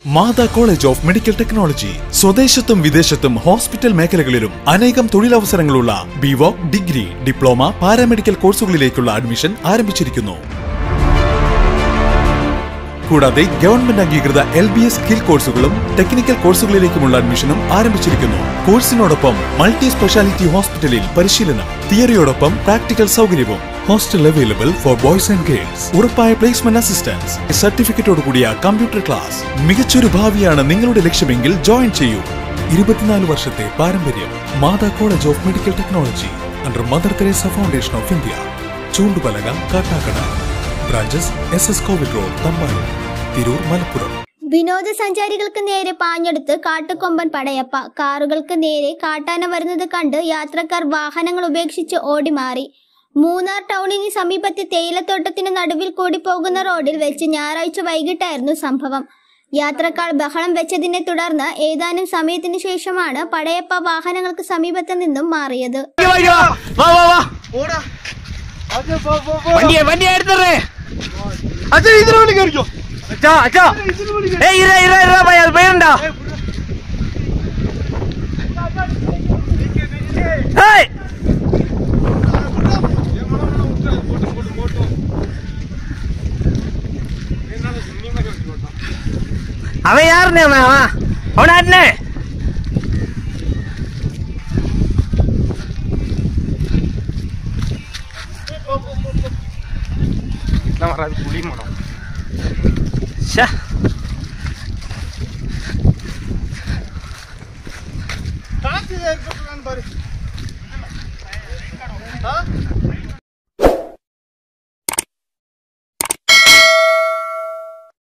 Mata college of medical technology സ്വദേശത്തും വിദേശത്തും hospital മേഖലകളിലും അനേകം തൊഴിലവസരങ്ങളുള്ള ബിവോക് ഡിഗ്രി, ഡിപ്ലോമ, പാരാമെഡിക്കൽ കോഴ്സുകളിലേക്കുള്ള അഡ്മിഷൻ ആരംഭിച്ചിരിക്കുന്നു. കൂടാതെ ഗവൺമെന്റ് അംഗീകൃത LBS സ്കിൽ കോഴ്സുകളും ടെക്നിക്കൽ കോഴ്സുകളിലേക്കുമുള്ള അഡ്മിഷനും ആരംഭിച്ചിരിക്കുന്നു. കോഴ്സിനോടൊപ്പം മൾട്ടി സ്പെഷ്യാലിറ്റി ഹോസ്പിറ്റലിൽ പരിശീലനം, തിയറിയോടൊപ്പം പ്രാക്ടിക്കൽ സൗകര്യവും. Hostel available for boys and girls. ഉറപ്പായ പ്ലേസ്മെന്റ് അസിസ്റ്റൻസ്, സർട്ടിഫിക്കറ്റോട് കൂടിയ കമ്പ്യൂട്ടർ ക്ലാസ്. മികച്ചൊരു ഭാവിയാണ് നിങ്ങളുടെ ലക്ഷ്യമെങ്കിൽ ജോയിൻ ചെയ്യൂ. 24 വർഷത്തെ പാരമ്പര്യം. Mata college of medical technology under Mother Teresa foundation of India, Choondupalaka, Kattakada. Branches SS Kovil road, Thampanoor, Tirur, Malappuram. വിനോദസഞ്ചാരികൾക്ക് നേരെ പാഞ്ഞെടുത്ത് കാട്ടുകൊമ്പൻ പടയപ്പ. കാറുകൾക്ക് നേരെ കാട്ടാന വരുന്നത് കണ്ട് യാത്രക്കാർ വാഹനങ്ങൾ ഉപേക്ഷിച്ച് ഓടിമാറി. മൂന്നാർ ടൗണിന് സമീപത്തെ തേയിലത്തോട്ടത്തിന് നടുവിൽ കൂടി പോകുന്ന റോഡിൽ വെച്ച് ഞായറാഴ്ച വൈകിട്ടായിരുന്നു സംഭവം. യാത്രക്കാർ ബഹളം വെച്ചതിനെ തുടർന്ന് ഏതാനും സമയത്തിന് ശേഷമാണ് പടയപ്പ വാഹനങ്ങൾക്ക് സമീപത്ത് നിന്നും മാറിയത്. அவன் யாருண்ணே? அவனாட்னே வராது புளி மனம்.